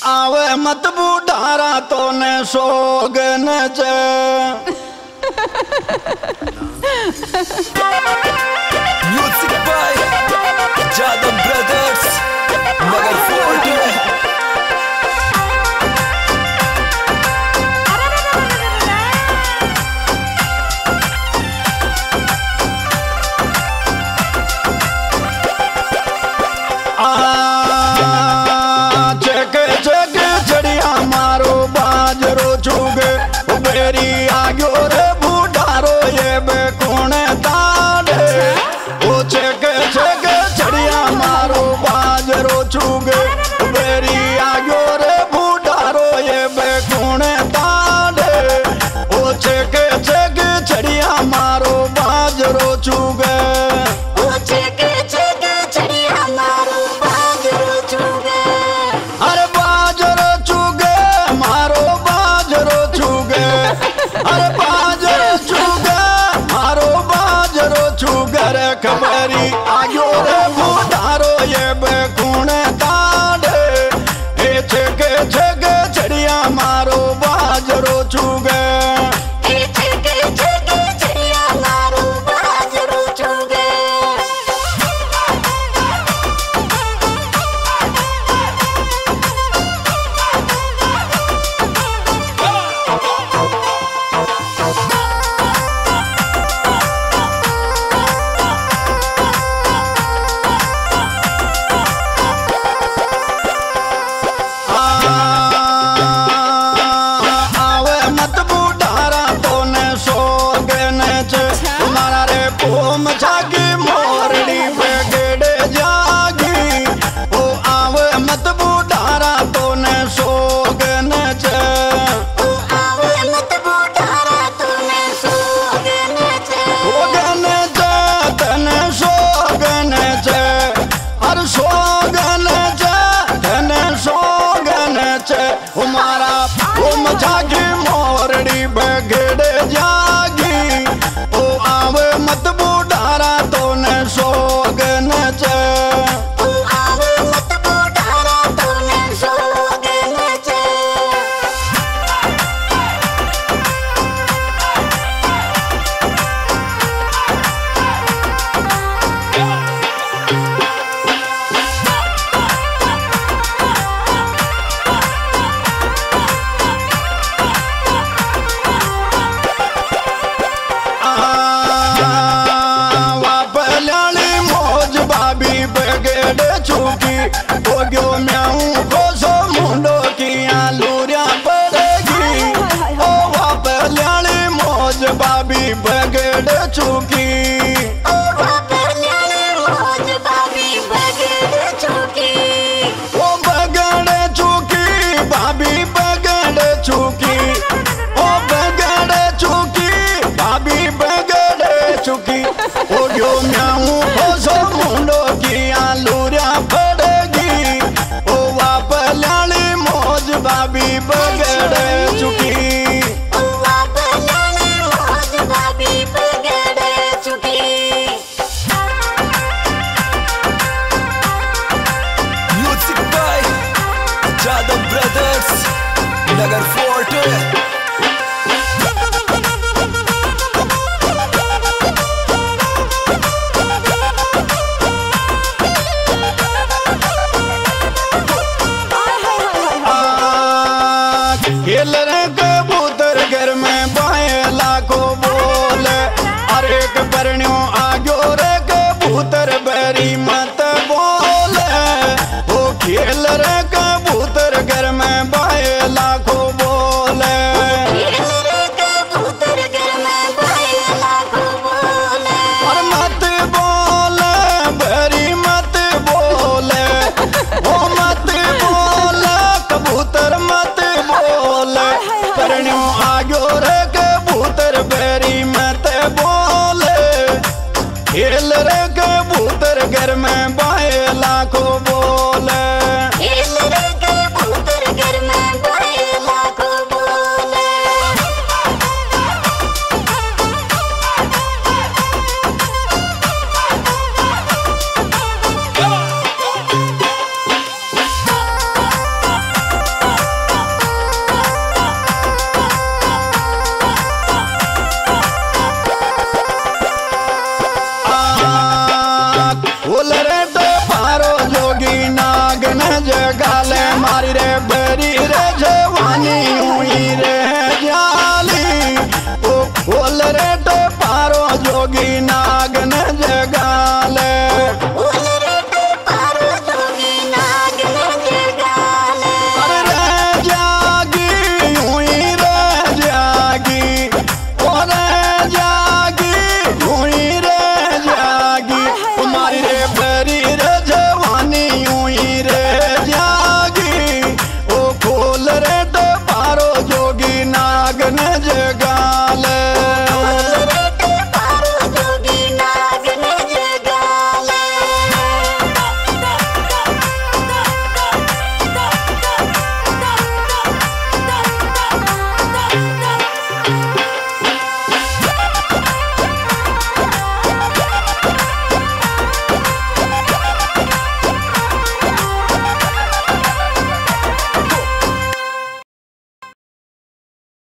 आवे मत बुढ़ारा तो ने सोगन च music by Jadav brothers Nagar fort में। आग्यो रे बुढ़ारो ये बेकोने ताड़े ओ छेके छेके छड़िया मारो बाजरो छुगे बेरी आग्यो रे बुढ़ारो ये बेकोने ताड़े ओ छेके छेके छड़िया मारो बाजरो छुगे ओ छेके छेके छड़िया मारो बाजरो छुगे अरे बाजरो छुगे मारो बाजरो छुगे अरे बाजरो छुगे मारो बाजरो छुगे रे खबरी आयो रे बुढ़ारो ये बेकुणे ताड़े ए छेके छेके छड़िया मारो बाजरो छुगे ए छेके छेके छड़िया मारो बाजरो छुगे। जागी मोरड़ी बेगड़े जागी ओ आवे मत बुढ़ारा तो ने सोगन च ओ आवे मत बुढ़ारा तो ने सोगन च सोगन च तने सोगन च हर सोगन च तने सोगन च हमारा ओम जागी मोरड़ी बेगड़े जागी ओ आवे मत बुढ़ारा तो ने सोगन च ओ आवे मत बुढ़ारा तो ने सोगन च। बेगड़े छुकी ओ गयो म्याऊं खोसो मुंडो किया लूरिया पड़ेगी ओ वापल्याली मौज बाबी बेगड़े छुकी ओ वापल्याली मौज बाबी बेगड़े छुकी ओ बेगड़े छुकी बाबी बेगड़े छुकी ओ बेगड़े छुकी बाबी बेगड़े छुकी ओ गयो म्याऊं खोसो मुंडो किया लूरिया पड़ेगी ओ वापल्याली मौज बाबी बेगड़े छुकी ओ वापल्याली मौज बाबी बेगड़े छुकी। Music by Jadav brothers Nagar fort में। जवानी